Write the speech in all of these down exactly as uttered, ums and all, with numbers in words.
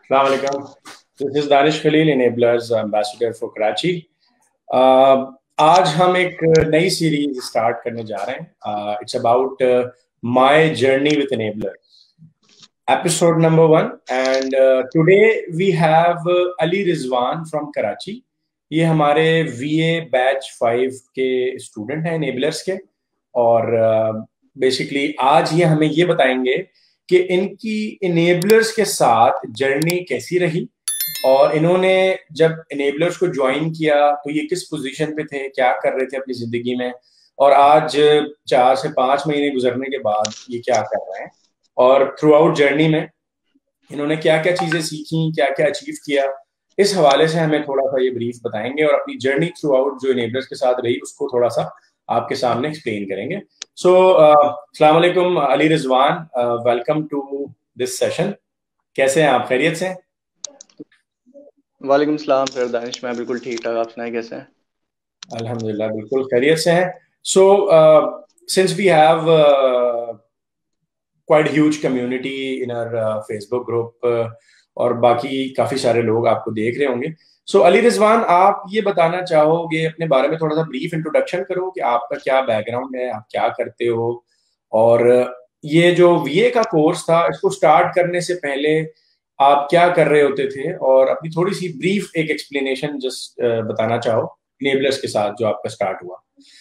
Assalamu alaikum. This is Danish Khalil, Enablers Ambassador for Karachi. Uh, आज हम एक नई सीरीज स्टार्ट करने जा रहे हैं. It's about my journey with Enablers, episode number one. And today we have Ali Rizwan from Karachi. ये हमारे वीए बैच फाइव के स्टूडेंट हैं एनेबलर्स के, और बेसिकली uh, आज ये हमें ये बताएंगे कि इनकी इनेबलर्स के साथ जर्नी कैसी रही, और इन्होंने जब इनेबलर्स को ज्वाइन किया तो ये किस पोजीशन पे थे, क्या कर रहे थे अपनी जिंदगी में, और आज चार से पांच महीने गुजरने के बाद ये क्या कर रहे हैं, और थ्रू आउट जर्नी में इन्होंने क्या क्या चीजें सीखी, क्या क्या अचीव किया. इस हवाले से हमें थोड़ा सा ये ब्रीफ बताएंगे और अपनी जर्नी थ्रू आउट जो इनेबलर्स के साथ रही उसको थोड़ा सा आपके सामने एक्सप्लेन करेंगे. सो अस्सलाम वालेकुम Ali Rizwan, welcome to this session. कैसे हैं आप, खैरियत से? वालेकुम सलाम सर दानिश, मैं बिल्कुल ठीक ठाक. आप सुनाए कैसे हैं? अल्हम्दुलिल्लाह बिल्कुल खैरियत से हैं. So since we have quite huge community in our Facebook group, और बाकी काफी सारे लोग आपको देख रहे होंगे. सो अली रिजवान, आप ये बताना चाहोगे अपने बारे में, थोड़ा सा ब्रीफ इंट्रोडक्शन करो कि आपका क्या बैकग्राउंड है, आप क्या करते हो, और ये जो वीए का कोर्स था इसको स्टार्ट करने से पहले आप क्या कर रहे होते थे, और अपनी थोड़ी सी ब्रीफ एक एक्सप्लेनेशन जस्ट बताना चाहो इनेबलर्स के साथ जो आपका स्टार्ट हुआ.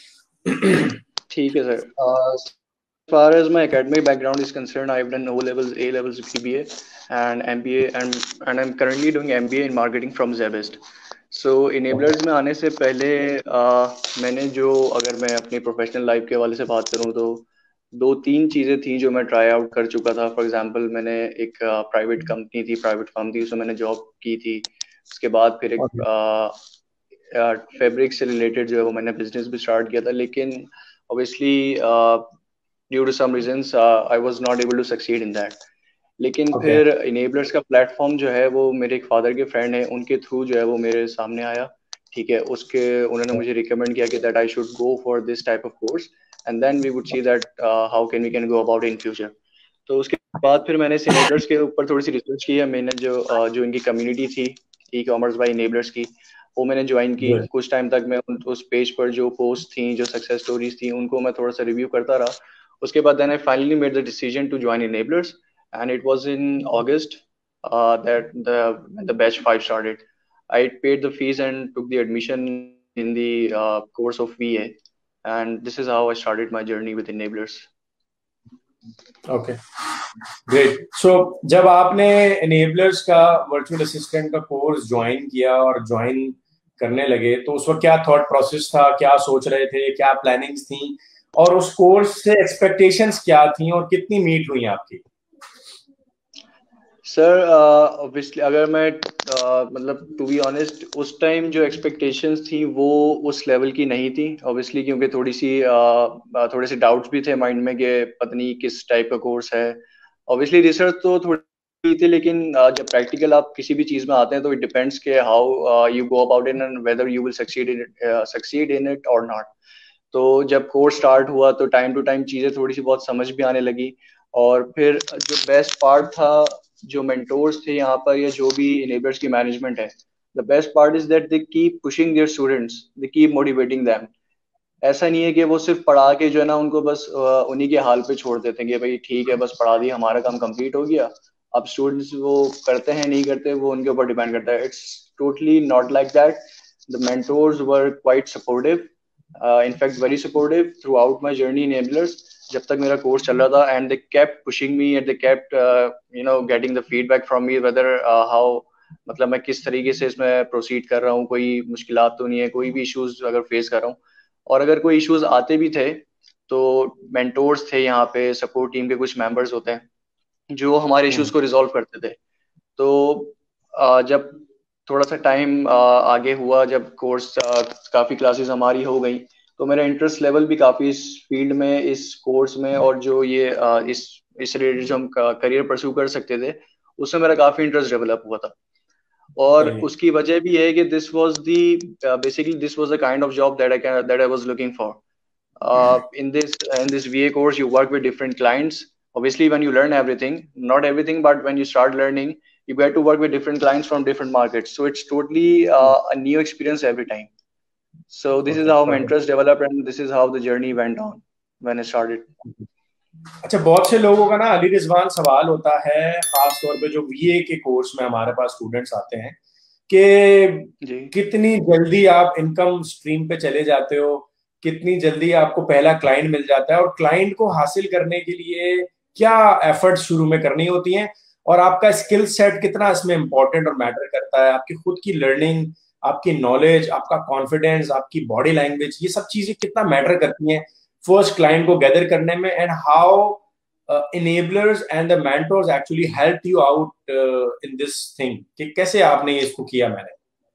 ठीक है sir. As far as my academic background is concerned, I've done O levels, A levels, B B A, and M B A, and and I'm currently doing M B A in marketing from Zebest. So enablers में आने से पहले uh, मैंने जो, अगर मैं अपनी professional life के हवाले से बात करूँ तो दो तीन चीज़ें थी जो मैं ट्राई आउट कर चुका था. फॉर एग्जांपल, मैंने एक प्राइवेट uh, कंपनी थी, प्राइवेट फर्म थी, उसमें मैंने जॉब की थी. उसके बाद फिर एक फैब्रिक uh, uh, से रिलेटेड जो है वो मैंने बिजनेस भी स्टार्ट किया था. लेकिन obviously due to some reasons I was not able to succeed in that. लेकिन okay. फिर इनेबलर्स का प्लेटफॉर्म जो है वो मेरे एक फादर के फ्रेंड है, उनके थ्रू जो है वो मेरे सामने आया. ठीक है, उसके उन्होंने मुझे रिकमेंड किया कि that I should go for this type of course, and then we would see that how can we can go about in future. तो उसके बाद फिर मैंने इनेबलर्स के ऊपर थोड़ी सी रिसर्च की है. मैंने जो uh, जो इनकी कम्युनिटी थी ई कॉमर्स बाय इनेबलर्स की, वो मैंने ज्वाइन की. yeah. कुछ टाइम तक मैं उस पेज पर जो पोस्ट थी, जो सक्सेस स्टोरीज थी, उनको मैं थोड़ा सा रिव्यू करता रहा. उसके बाद then I finally made the decision to join Enablers, and it was in August uh, that the when the batch five started. I paid the fees and took the admission in the uh, course of V A, and this is how I started my journey with enablers. Okay, great. So जब आपने enablers का virtual assistant का course join किया और join करने लगे तो उस वक्त क्या थॉट प्रोसेस था, क्या सोच रहे थे, क्या प्लानिंग्स थी, और उस कोर्स से एक्सपेक्टेशंस क्या थी और कितनी मीट हुई आपकी? सर ऑब्वियसली uh, अगर मैं uh, मतलब टू बी ऑनेस्ट, उस टाइम जो एक्सपेक्टेशंस थी वो उस लेवल की नहीं थी. ऑब्वियसली क्योंकि थोड़ी सी uh, थोड़े से डाउट्स भी थे माइंड में कि पता नहीं किस टाइप का कोर्स है. ऑब्वियसली रिसर्च तो थोड़ी थी, लेकिन uh, जब प्रैक्टिकल आप किसी भी चीज़ में आते हैं तो इट डिपेंड्स के how you go about in and whether you will succeed in succeed in it और नॉट. तो जब कोर्स स्टार्ट हुआ तो टाइम टू टाइम चीज़ें थोड़ी सी बहुत समझ भी आने लगी. और फिर जो बेस्ट पार्ट था, जो मेंटोर्स थे यहाँ पर या जो भी इनेबलर्स की मैनेजमेंट है, the best part is that they keep pushing their students, they keep motivating them. ऐसा नहीं है कि वो सिर्फ पढ़ा के जो है ना उनको बस उन्हीं के हाल पे छोड़ देते हैं कि भाई ठीक है बस पढ़ा दी, हमारा काम कंप्लीट हो गया. अब स्टूडेंट्स वो करते हैं नहीं करते वो उनके ऊपर डिपेंड करता है. It's totally not like that. The mentors were quite supportive, in fact very supportive throughout my journey in Enablers जब तक मेरा कोर्स चल रहा था. And they kept pushing me and they kept you know getting the feedback from me whether how, मतलब मैं किस तरीके से इसमें प्रोसीड कर रहा हूँ, कोई मुश्किलात तो नहीं है, कोई भी इश्यूज अगर फेस कर रहा हूँ. और अगर कोई इश्यूज आते भी थे तो मेंटोर्स थे यहाँ पे, सपोर्ट टीम के कुछ मेंबर्स होते हैं जो हमारे इश्यूज को रिजॉल्व करते थे. तो uh, जब थोड़ा सा टाइम uh, आगे हुआ, जब कोर्स uh, काफ़ी क्लासेस हमारी हो गई, तो मेरा इंटरेस्ट लेवल भी काफ़ी इस फील्ड में, इस कोर्स में, और जो ये uh, इस इस रिलेटेड जो हम करियर परस्यू कर सकते थे उसमें मेरा काफ़ी इंटरेस्ट डेवलप हुआ था. और उसकी वजह भी है कि this was the basically this was the kind of job that I that I was looking for. In this in this V A course you work with different clients. Obviously when you learn everything, not everything, but when you start learning, you get to work with different clients from different markets, so it's totally uh, a new experience every time. So this is how my interest developed, and this is how the journey went on when I started. अच्छा, बहुत से लोगों का ना अली रिजवान सवाल होता है, खास तौर पे जो वीए के कोर्स में हमारे पास स्टूडेंट्स आते हैं, कि कितनी जल्दी आप इनकम स्ट्रीम पे चले जाते हो, कितनी जल्दी आपको पहला क्लाइंट मिल जाता है, और क्लाइंट को हासिल करने के लिए क्या एफर्ट्स शुरू में करनी होती हैं, और आपका स्किल सेट कितना इसमें इंपॉर्टेंट और मैटर करता है, आपकी खुद की लर्निंग, आपकी नॉलेज, आपका कॉन्फिडेंस, आपकी बॉडी लैंग्वेज, ये सब चीजें कितना मैटर करती हैं फर्स्ट क्लाइंट को गैदर करने में, and how enablers and the mentors actually helped you out uh, in this thing, कि कैसे आपने इसको किया? मैंने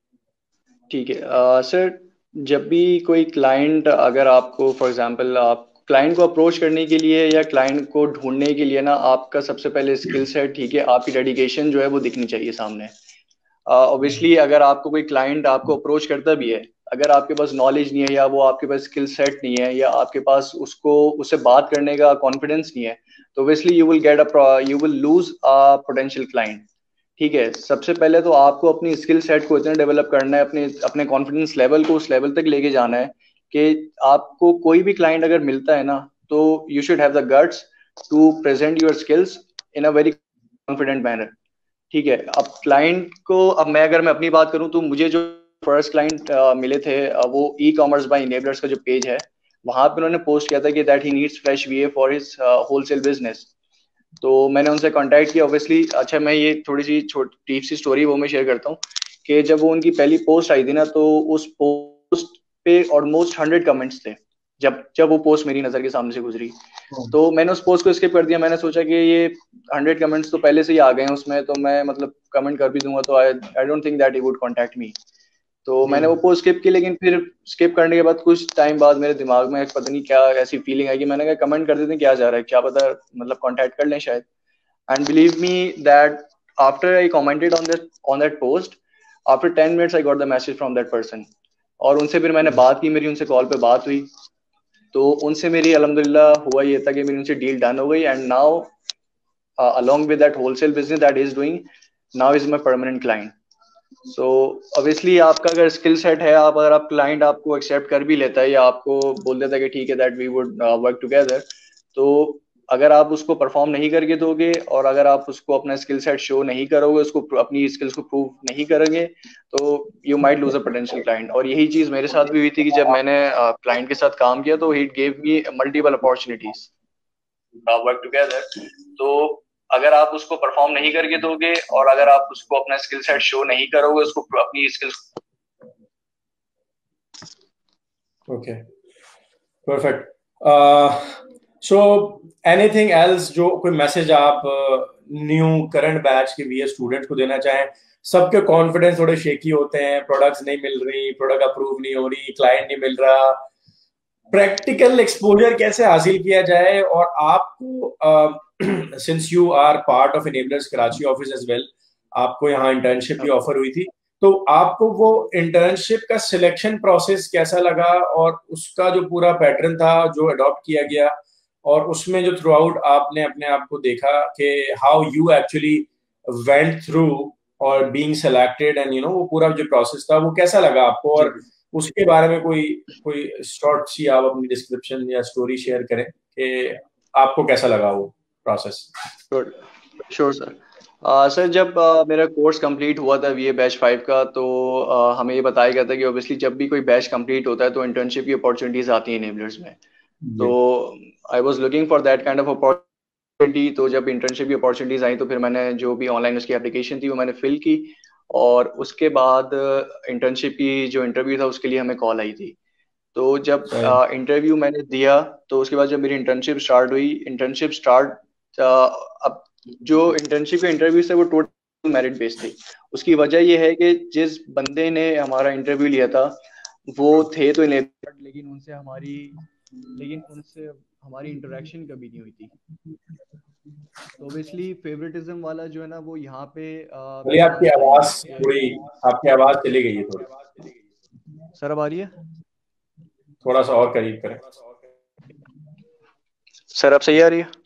ठीक है सर, जब भी कोई क्लाइंट, अगर आपको फॉर एग्जांपल आप क्लाइंट को अप्रोच करने के लिए या क्लाइंट को ढूंढने के लिए ना, आपका सबसे पहले स्किल सेट, ठीक है, आपकी डेडिकेशन जो है वो दिखनी चाहिए सामने। ऑब्वियसली uh, अगर आपको कोई क्लाइंट आपको अप्रोच करता भी है, अगर आपके पास नॉलेज नहीं है या वो आपके पास स्किल सेट नहीं है या आपके पास उसको उससे बात करने का कॉन्फिडेंस नहीं है, तो obviously you will get a you will lose a potential client. ठीक है, सबसे पहले तो आपको अपनी स्किल सेट को इतना डेवलप करना है, अपने अपने कॉन्फिडेंस लेवल को उस लेवल तक लेके जाना है कि आपको कोई भी क्लाइंट अगर मिलता है ना, तो you should have the guts to present your skills in a very confident manner. ठीक है, अब क्लाइंट को, अब मैं अगर मैं अपनी बात करूं तो मुझे जो फर्स्ट क्लाइंट uh, मिले थे, uh, वो ई कॉमर्स बाय इनेबलर्स का जो पेज है, वहां पे उन्होंने पोस्ट किया था कि that he needs fresh VA for his wholesale business. तो मैंने उनसे कांटेक्ट किया ऑब्वियसली। अच्छा, मैं ये थोड़ी सी छोटी सी स्टोरी वो मैं शेयर करता हूँ कि जब वो उनकी पहली पोस्ट आई थी ना, तो उस पोस्ट पे ऑलमोस्ट हंड्रेड कमेंट्स थे जब जब वो पोस्ट मेरी नजर के सामने से गुजरी। तो मैंने उस पोस्ट को स्किप कर दिया। मैंने सोचा कि ये हंड्रेड कमेंट्स तो पहले से ही आ गए हैं उसमें, तो मैं मतलब कमेंट कर भी दूंगा तो I I don't think that he would contact me. तो मैंने वो पोस्ट स्किप की। लेकिन फिर स्किप करने के बाद कुछ टाइम बाद मेरे दिमाग में पता नहीं क्या ऐसी फीलिंग आई कि मैंने कहा कमेंट कर देते हैं, क्या जा रहा है, क्या पता मतलब कांटेक्ट कर लें शायद। And believe me that after I commented on that on that post, after ten minutes I got the message from that person. और उनसे फिर मैंने बात की, मेरी उनसे कॉल पे बात हुई। तो उनसे मेरी अल्हम्दुलिल्लाह हुआ ये था कि मेरी उनसे डील डन हो गई। And now along with that wholesale business that he is doing, now is my permanent client. So obviously आपका अगर स्किल सेट है, आप अगर आप क्लाइंट आपको एक्सेप्ट कर भी लेता है या आपको बोल देता है कि ठीक है that we would work together, तो अगर आप उसको परफॉर्म नहीं करके दोगे और अगर आप उसको अपना स्किल सेट शो नहीं करोगे, उसको अपनी स्किल्स को प्रूव नहीं करोगे, तो you might lose a potential client. और यही चीज मेरे साथ भी हुई थी कि जब मैंने क्लाइंट uh, के साथ काम किया तो he gave me multiple opportunities work together. तो अगर आप उसको परफॉर्म नहीं करके दोगे और अगर आप उसको अपना स्किल सेट शो नहीं करोगे, उसको अपनी skills. Okay, perfect. So anything else, जो कोई मैसेज आप न्यू करंट बैच के वीए स्टूडेंट्स को देना चाहें? सबके कॉन्फिडेंस थोड़े शेकी होते हैं, प्रोडक्ट्स नहीं मिल रही, प्रोडक्ट अप्रूव नहीं हो रही, क्लाइंट नहीं मिल रहा, प्रैक्टिकल एक्सपोजर कैसे हासिल किया जाए? और आपको since you are part of Enablers Karachi office as well, आपको यहाँ इंटर्नशिप भी ऑफर हुई थी, तो आपको वो इंटर्नशिप का सिलेक्शन प्रोसेस कैसा लगा और उसका जो पूरा पैटर्न था जो अडॉप्ट किया गया, और उसमें जो थ्रू आउट आपने अपने आप को देखा कि how you actually went through और being selected and you know वो पूरा जो प्रोसेस था वो कैसा लगा आपको? और उसके बारे में कोई कोई शॉर्ट सी आप अपनी डिस्क्रिप्शन या स्टोरी शेयर करें कि आपको कैसा लगा वो प्रोसेस। Sure sir. सर जब uh, मेरा कोर्स कंप्लीट हुआ था वीए बैच फाइव का, तो uh, हमें ये बताया गया था कि ऑब्वियसली जब भी कोई बैच कंप्लीट होता है तो इंटर्नशिप की अपॉर्चुनिटीज आती हैं इनेबलर्स में। तो I was looking for that kind of opportunity. तो जब इंटर्नशिप की अपॉर्चुनिटीज आई तो फिर मैंने जो भी ऑनलाइन उसकी एप्लीकेशन थी वो मैंने फिल की, और उसके बाद इंटर्नशिप की जो इंटरव्यू था उसके लिए हमें कॉल आई थी। तो जब इंटरव्यू uh, मैंने दिया तो उसके बाद जब मेरी इंटर्नशिप स्टार्ट हुई, इंटर्नशिप स्टार्ट अब जो इंटर्नशिप के इंटरव्यू है वो टोटल मेरिट बेस्ड थी। उसकी वजह ये है कि जिस बंदे ने हमारा इंटरव्यू लिया था वो थे तो इनेबल्ड, लेकिन उनसे हमारी लेकिन उनसे हमारी इंटरेक्शन कभी नहीं हुई थी। तो ऑब्वियसली फेवरेटिज्म वाला जो है ना वो यहाँ पे uh, आपकी आवाज थोड़ी आपकी आवाज चली गई है थोड़ी। सर अब आ रही है? थोड़ा सा और करीब करें सर। अब सही आ रही है?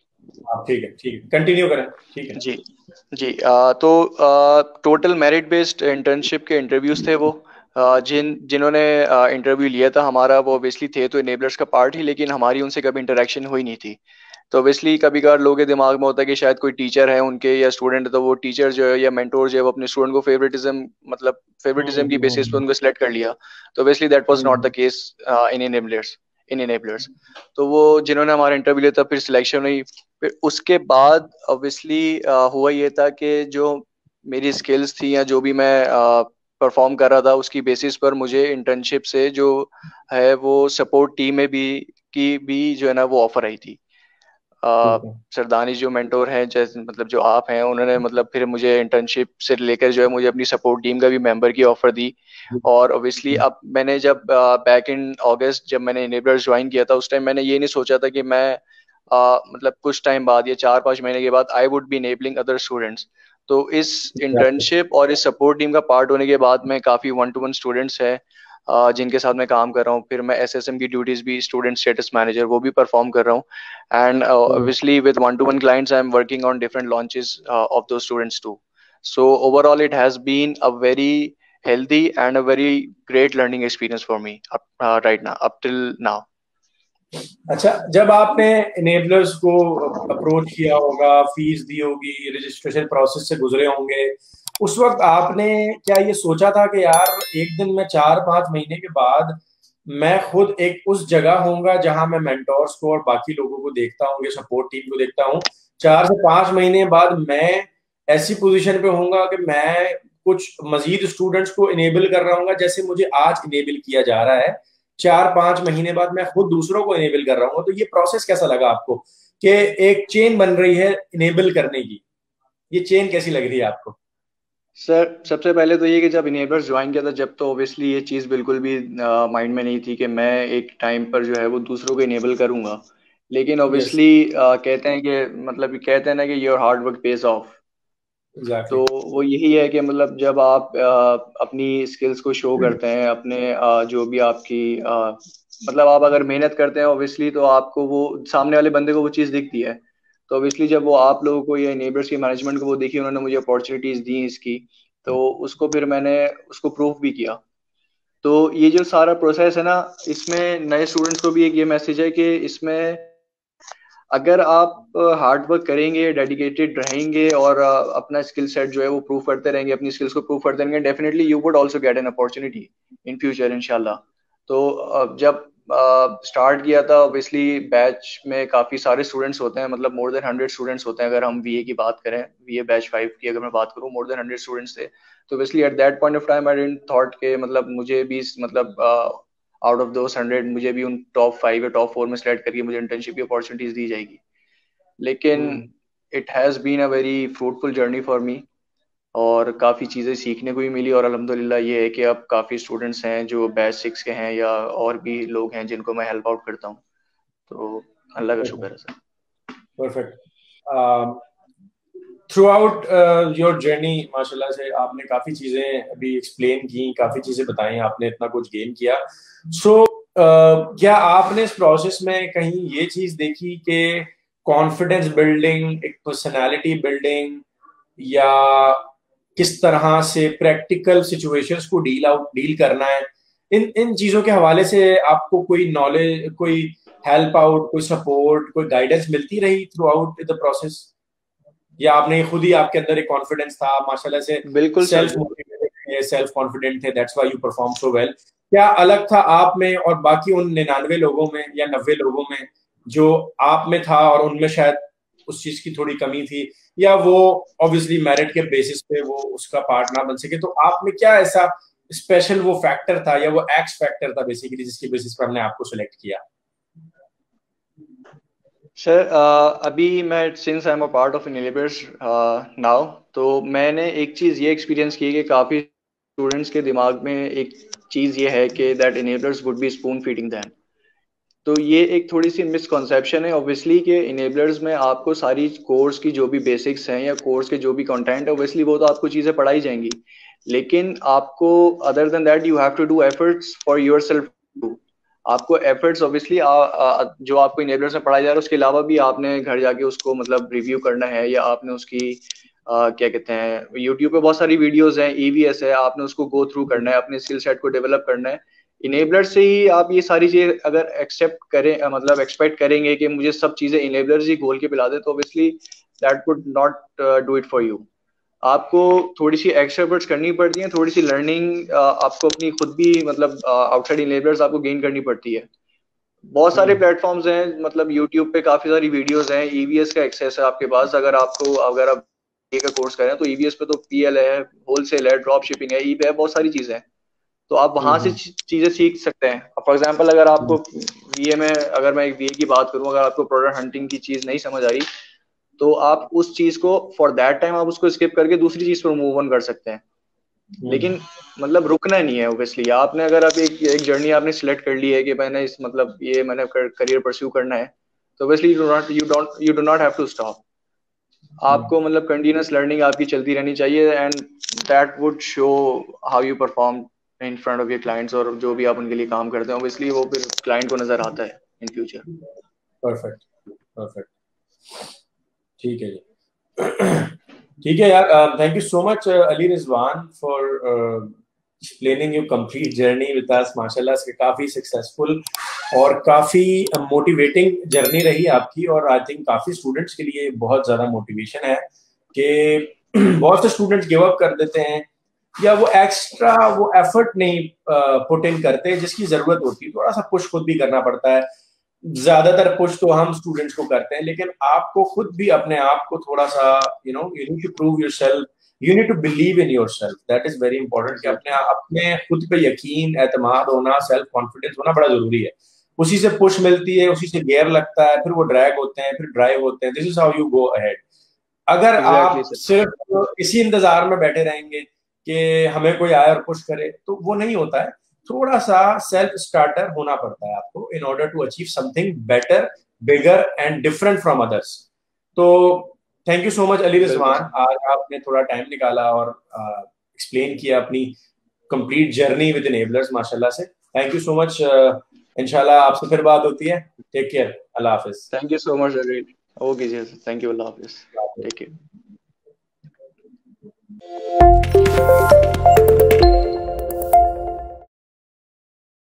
हाँ ठीक है, ठीक है, कंटिन्यू करें, ठीक है। जी जी आ, तो टोटल मेरिट बेस्ड इंटर्नशिप के इंटरव्यूज थे वो, आ, जिन जिन्होंने इंटरव्यू लिया था हमारा, वो ऑब्वियसली थे तो इनेबलर्स का पार्ट ही, लेकिन हमारी उनसे कभी इंटरेक्शन हुई नहीं थी। तो ऑब्वियसली कभी कभार लोगों के दिमाग में होता है कि शायद कोई टीचर है उनके या स्टूडेंट है, तो वो टीचर जो है या मेंटोर जो है वो अपने स्टूडेंट को फेवरेटिज्म, मतलब फेवरेटिज्म की हम्म बेसिस पे हम्म उनको सिलेक्ट कर लिया। तो obviously that was not the hmm case in Enablers in Enablers. तो वो जिन्होंने हमारा इंटरव्यू लिया था, फिर सिलेक्शन हुई। फिर उसके बाद ऑब्वियसली हुआ ये था कि जो मेरी स्किल्स थी या जो भी मैं परफॉर्म कर रहा था, उसकी बेसिस पर मुझे इंटर्नशिप से जो है वो सपोर्ट टीम में भी की भी जो है ना वो ऑफर आई थी। ठीक अ, है। सरदानी जो मेंटोर हैं, जैसे मतलब जो आप हैं, उन्होंने मतलब फिर मुझे इंटर्नशिप से लेकर जो है मुझे अपनी सपोर्ट टीम का भी मेंबर की ऑफर दी। और ऑब्वियसली अब मैंने जब बैक इन अगस्त जब मैंने इनेबलर्स ज्वाइन किया था, उस टाइम मैंने ये नहीं सोचा था कि मैं अ, मतलब कुछ टाइम बाद या चार पांच महीने के बाद I would be enabling other students. तो इस इंटर्नशिप और इस सपोर्ट टीम का पार्ट होने के बाद मैं काफ़ी वन टू वन स्टूडेंट्स हैं अ, जिनके साथ मैं काम कर रहा हूँ। फिर मैं एसएसएम की ड्यूटीज भी, स्टूडेंट स्टेटस मैनेजर, वो भी परफॉर्म कर रहा हूँ। and uh, hmm. obviously with one-to-one clients I'm working on different launches uh, of those students too. So overall it has been a very healthy and a very great learning experience for me up, uh, right now up till now. अच्छा, जब आपने enablers को approach किया होगा, fees दी होगी, registration process से गुजरे होंगे, उस वक्त आपने क्या ये सोचा था कि यार एक दिन मैं चार पांच महीने के बाद मैं खुद एक उस जगह होऊंगा जहां मैं मेंटोर्स को और बाकी लोगों को देखता हूँ, ये सपोर्ट टीम को देखता हूँ, चार से पांच महीने बाद मैं ऐसी पोजीशन पे होऊंगा कि मैं कुछ मजीद स्टूडेंट्स को इनेबल कर रहा हूँ जैसे मुझे आज इनेबल किया जा रहा है, चार पांच महीने बाद मैं खुद दूसरों को इनेबल कर रहा हूँ। तो ये प्रोसेस कैसा लगा आपको कि एक चेन बन रही है इनेबल करने की, ये चेन कैसी लग रही है आपको? सर सबसे पहले तो ये कि जब इनेबलर्स ज्वाइन किया था, जब तो ऑब्वियसली ये चीज़ बिल्कुल भी माइंड में नहीं थी कि मैं एक टाइम पर जो है वो दूसरों को इनेबल करूंगा। लेकिन यस, ऑब्वियसली कहते हैं कि मतलब कहते हैं ना कि your hard work pays off. Exactly. तो वो यही है कि मतलब जब आप अ, अपनी स्किल्स को शो करते हैं, अपने अ, जो भी आपकी अ, मतलब आप अगर मेहनत करते हैं ऑब्वियसली, तो आपको वो सामने वाले बंदे को वो चीज़ दिखती है। तो ऑब्वियसली जब वो आप लोगों को या नेबर्स की मैनेजमेंट को वो देखी, उन्होंने मुझे अपॉर्चुनिटीज दी इसकी, तो उसको फिर मैंने उसको प्रूफ भी किया। तो ये जो सारा प्रोसेस है ना, इसमें नए स्टूडेंट्स को भी एक ये मैसेज है कि इसमें अगर आप हार्ड वर्क करेंगे, डेडिकेटेड रहेंगे और अ, अपना स्किल सेट जो है वो प्रूव करते रहेंगे, अपनी स्किल्स को प्रूव करते रहेंगे, definitely you would also get an opportunity in future इंशाल्लाह। तो अ, जब स्टार्ट किया था, ऑब्वियसली बैच में काफ़ी सारे स्टूडेंट्स होते हैं, मतलब मोर देन हंड्रेड स्टूडेंट्स होते हैं। अगर हम वीए की बात करें, वीए बैच फाइव की अगर मैं बात करूँ, मोर देन हंड्रेड स्टूडेंट्स थे। तो obviously at that point of time I didn't thought के मतलब मुझे भी मतलब आउट ऑफ दोस हंड्रेड मुझे भी उन टॉप फाइव या टॉप फोर में सेलेक्ट करके मुझे इंटर्नशिप की अपॉर्चुनिटीज दी जाएगी। लेकिन hmm. It has been a very fruitful journey for me, और काफ़ी चीज़ें सीखने को भी मिली। और अल्हम्दुलिल्लाह ये है कि अब काफ़ी स्टूडेंट्स हैं जो बैच सिक्स के हैं या और भी लोग हैं जिनको मैं हेल्प आउट करता हूँ। तो अल्लाह का शुक्र है सर। Perfect. Throughout your journey माशाल्लाह से आपने काफी चीजें अभी एक्सप्लेन की, काफी चीजें बताई, आपने इतना कुछ गेन किया। सो so, uh, क्या आपने इस प्रोसेस में कहीं ये चीज देखी कि कॉन्फिडेंस बिल्डिंग, एक पर्सनालिटी बिल्डिंग, या किस तरह से प्रैक्टिकल सिचुएशंस को डील आउट डील करना है, इन इन चीजों के हवाले से आपको कोई नॉलेज, कोई हेल्प आउट, कोई सपोर्ट, कोई गाइडेंस मिलती रही थ्रू आउट द प्रोसेस, या आपने खुद ही आपके अंदर एक कॉन्फिडेंस था माशाल्लाह से, बिल्कुल सर। सेल्फ मोटिवेटेड थे, सेल्फ कॉन्फिडेंट थे, that's why you perform so well? क्या अलग था आप में और बाकी उन निन्यानवे लोगों में या नब्बे लोगों में जो आप में था और उनमें शायद उस चीज की थोड़ी कमी थी, या वो ऑब्वियसली मेरिट के बेसिस पे वो उसका पार्ट ना बन सके, तो आप में क्या ऐसा स्पेशल वो फैक्टर था या वो एक्स फैक्टर था बेसिकली जिसकी बेसिस पर हमने आपको सिलेक्ट किया? सर अभी मैं since I am a part of enablers now, तो मैंने एक चीज़ ये एक्सपीरियंस की कि काफ़ी स्टूडेंट्स के दिमाग में एक चीज़ ये है कि that enablers would be spoon feeding them. तो ये एक थोड़ी सी मिसकॉन्सेप्शन है ऑब्वियसली कि इनेबलर्स में आपको सारी कोर्स की जो भी बेसिक्स हैं या कोर्स के जो भी कंटेंट है, ऑब्वियसली वो तो आपको चीज़ें पढ़ाई जाएंगी, लेकिन आपको other than that you have to do efforts for yourself too. आपको एफर्ट्स ऑब्वियसली जो आपको इनेबलर्स में पढ़ाया जा रहा है उसके अलावा भी आपने घर जाके उसको मतलब रिव्यू करना है, या आपने उसकी आ, क्या कहते हैं, यूट्यूब पे बहुत सारी वीडियोस हैं, ईवीएस है, आपने उसको गो थ्रू करना है, अपने स्किल सेट को डेवलप करना है। इनेबलर से ही आप ये सारी चीजें अगर एक्सेप्ट करें, मतलब एक्सपेक्ट करेंगे कि मुझे सब चीजें इनेबलर्स ही घोल के पिला दे, तो obviously that would not do it for you. आपको थोड़ी सी एक्स्ट्रा एफर्ट्स करनी पड़ती हैं, थोड़ी सी लर्निंग आपको अपनी खुद भी मतलब आउटसाइड इनेबलर्स आपको गेन करनी पड़ती है। बहुत सारे प्लेटफॉर्म्स हैं, मतलब यूट्यूब पे काफी सारी वीडियोस हैं, ईवीएस का एक्सेस है आपके पास। अगर आपको अगर आप ये का कोर्स करें तो ईवीएस पे तो पीएल है, होलसेल है, ड्रॉप शिपिंग है, ई है, बहुत सारी चीजें हैं, तो आप वहां से चीजें सीख सकते हैं। फॉर एग्जांपल अगर आपको वीए में, अगर मैं एक वीए की बात करूं, अगर आपको प्रोडक्ट हंटिंग की चीज नहीं समझ आई, तो आप उस चीज को फॉर दैट टाइम आप उसको स्किप करके दूसरी चीज पर मूव ऑन कर सकते हैं। लेकिन मतलब रुकना नहीं है ऑब्वियसली। आपने अगर आप एक एक जर्नी आपने सिलेक्ट कर ली है कि मैंने इस मतलब ये मैंने करियर परस्यू करना है, तो obviously you do not you don't you do not have to stop. आपको मतलब कंटिन्यूअस लर्निंग आपकी चलती रहनी चाहिए, and that would show how you perform in front of your clients, और जो भी आप उनके लिए काम करते हैं ऑब्वियसली वो फिर क्लाइंट को नजर आता है इन फ्यूचर। परफेक्ट परफेक्ट, ठीक है जी। ठीक है यार, thank you so much Ali Rizwan for explaining your complete journey with us. माशाल्लाह से काफी सक्सेसफुल और काफी मोटिवेटिंग जर्नी रही आपकी, और आई थिंक काफी स्टूडेंट्स के लिए बहुत ज्यादा मोटिवेशन है कि बहुत से स्टूडेंट्स गिव अप कर देते हैं, या वो एक्स्ट्रा वो एफर्ट नहीं पुट इन करते जिसकी जरूरत होती है। थोड़ा सा पुश खुद भी करना पड़ता है, ज्यादातर पुश तो हम स्टूडेंट्स को करते हैं, लेकिन आपको खुद भी अपने आप को थोड़ा सा you know you need to prove yourself, you need to believe in yourself, that is very important कि अपने अपने खुद पे यकीन, एतमाद होना, सेल्फ कॉन्फिडेंस होना बड़ा जरूरी है। उसी से पुश मिलती है, उसी से गियर लगता है, फिर वो ड्रैग होते हैं, फिर ड्राइव होते हैं। This is how you go ahead. अगर exactly, आप सिर्फ इसी इंतजार में बैठे रहेंगे कि हमें कोई आए और पुश करे, तो वो नहीं होता है। थोड़ा सा सेल्फ स्टार्टर होना पड़ता है आपको in order to achieve something better, bigger and different from others. तो thank you so much Ali Rizwan, आज आपने थोड़ा टाइम निकाला और एक्सप्लेन uh, किया अपनी कंप्लीट जर्नी विद इनेबलर्स, माशाल्लाह से। थैंक यू सो मच, इंशाल्लाह आपसे फिर बात होती है। टेक केयर, अल्लाह हाफिज। Thank you so much. Okay जी, थैंक यू, अल्लाह हाफिज, टेक केयर।